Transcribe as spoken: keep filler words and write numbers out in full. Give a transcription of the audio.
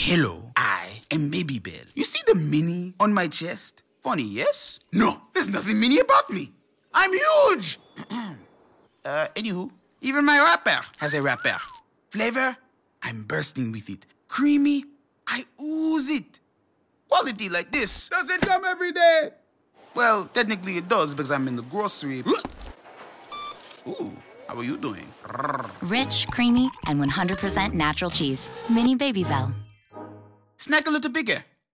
Hello, I am Baby Bell. You see the mini on my chest? Funny, yes? No, there's nothing mini about me. I'm huge. uh, anywho, even my wrapper has a wrapper. Flavor, I'm bursting with it. Creamy, I ooze it. Quality like this. Does it come every day? Well, technically it does because I'm in the grocery. Ooh, how are you doing? Rich, creamy, and one hundred percent natural cheese. Mini Baby Bell. Snack a little bigger.